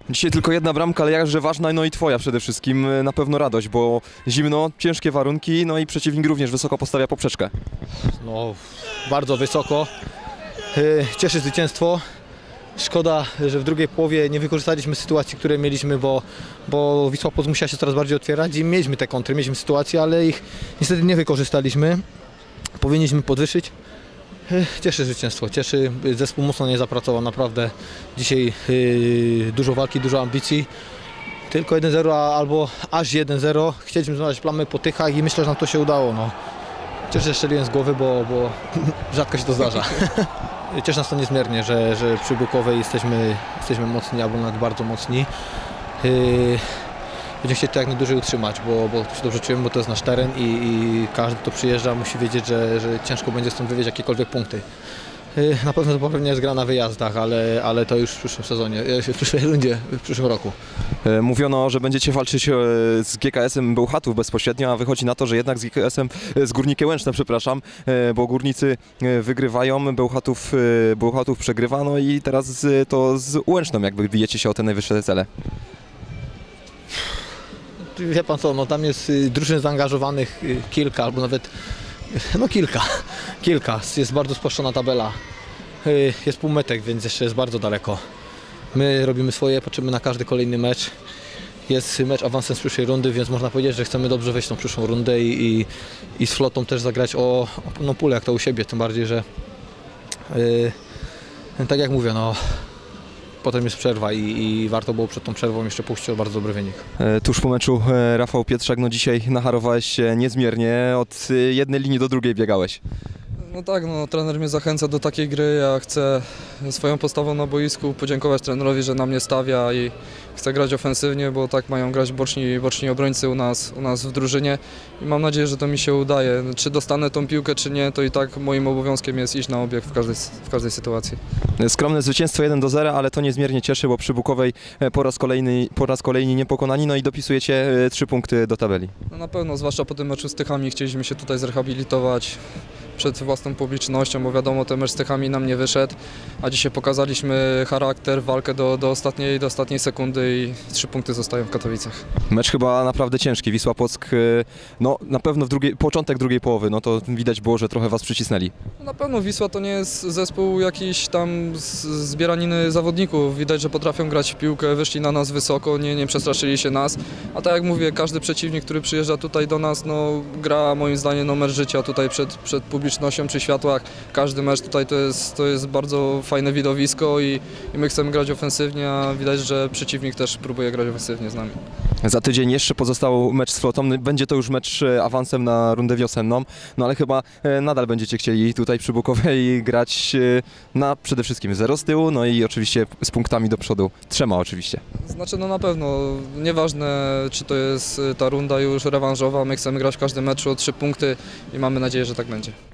Dzisiaj tylko jedna bramka, ale jakże ważna, no i twoja przede wszystkim. Na pewno radość, bo zimno, ciężkie warunki, no i przeciwnik również wysoko postawia poprzeczkę. No, bardzo wysoko. Cieszy zwycięstwo. Szkoda, że w drugiej połowie nie wykorzystaliśmy sytuacji, które mieliśmy, bo Wisła Płock musiała się coraz bardziej otwierać i mieliśmy te kontry, mieliśmy sytuacje, ale ich niestety nie wykorzystaliśmy. Powinniśmy podwyższyć. Cieszy zwycięstwo, cieszy. Zespół mocno nie zapracował, naprawdę. Dzisiaj dużo walki, dużo ambicji. Tylko 1-0 albo aż 1-0. Chcieliśmy znaleźć plamy po tychach i myślę, że nam to się udało. No. Cieszę się, że strzeliłem z głowy, bo rzadko się to zdarza. Cieszy nas to niezmiernie, że przy Bukowej jesteśmy mocni, albo nawet bardzo mocni. Będziemy chcieli to jak najdłużej utrzymać, bo to się dobrze czujemy, bo to jest nasz teren i każdy, kto przyjeżdża, musi wiedzieć, że ciężko będzie stąd wywieźć jakiekolwiek punkty. Na pewno to pewnie jest gra na wyjazdach, ale to już w przyszłym sezonie, w przyszłej rundzie, w przyszłym roku. Mówiono, że będziecie walczyć z GKS-em Bełchatów bezpośrednio, a wychodzi na to, że jednak z GKS-em, z Górnikiem Łęczna, przepraszam, bo Górnicy wygrywają, Bełchatów przegrywa, no i teraz to z Łęczną jakby bijecie się o te najwyższe cele. Wie pan co, no tam jest drużyn zaangażowanych kilka, albo nawet kilka. Jest bardzo spłaszczona tabela. Jest półmetek, więc jeszcze jest bardzo daleko. My robimy swoje, patrzymy na każdy kolejny mecz. Jest mecz awansem z przyszłej rundy, więc można powiedzieć, że chcemy dobrze wejść w tą przyszłą rundę i z Flotą też zagrać o pełną pulę, jak to u siebie. Tym bardziej, że tak jak mówię, no potem jest przerwa i warto było przed tą przerwą jeszcze puścić o bardzo dobry wynik. Tuż po meczu Rafał Pietrzak, no dzisiaj nacharowałeś się niezmiernie, od jednej linii do drugiej biegałeś. No tak, no trener mnie zachęca do takiej gry, ja chcę swoją postawą na boisku podziękować trenerowi, że na mnie stawia i chcę grać ofensywnie, bo tak mają grać boczni obrońcy u nas w drużynie i mam nadzieję, że to mi się udaje. Czy dostanę tą piłkę, czy nie, to i tak moim obowiązkiem jest iść na obieg w każdej sytuacji. Skromne zwycięstwo 1-0, ale to niezmiernie cieszy, bo przy Bukowej po raz kolejny niepokonani, no i dopisujecie 3 punkty do tabeli. No na pewno, zwłaszcza po tym meczu z Tychami chcieliśmy się tutaj zrehabilitować przed własną publicznością, bo wiadomo, ten mecz z Tychami nam nie wyszedł, a dzisiaj pokazaliśmy charakter, walkę do ostatniej sekundy i 3 punkty zostają w Katowicach. Mecz chyba naprawdę ciężki. Wisła Płock, no na pewno początek drugiej połowy, no to widać było, że trochę was przycisnęli. No na pewno Wisła to nie jest zespół jakiś tam zbieraniny zawodników. Widać, że potrafią grać w piłkę, wyszli na nas wysoko, nie przestraszyli się nas. A tak jak mówię, każdy przeciwnik, który przyjeżdża tutaj do nas, no gra moim zdaniem no, mecz życia tutaj przed publicznością przy światłach. Każdy mecz tutaj to jest bardzo fajne widowisko i my chcemy grać ofensywnie, a widać, że przeciwnik też próbuje grać ofensywnie z nami. Za tydzień jeszcze pozostał mecz z Flotą. Będzie to już mecz awansem na rundę wiosenną, no ale chyba nadal będziecie chcieli tutaj przy Bukowej grać na przede wszystkim 0 z tyłu, no i oczywiście z punktami do przodu, 3 oczywiście. Znaczy no na pewno, nieważne czy to jest ta runda już rewanżowa, my chcemy grać w każdym meczu o 3 punkty i mamy nadzieję, że tak będzie.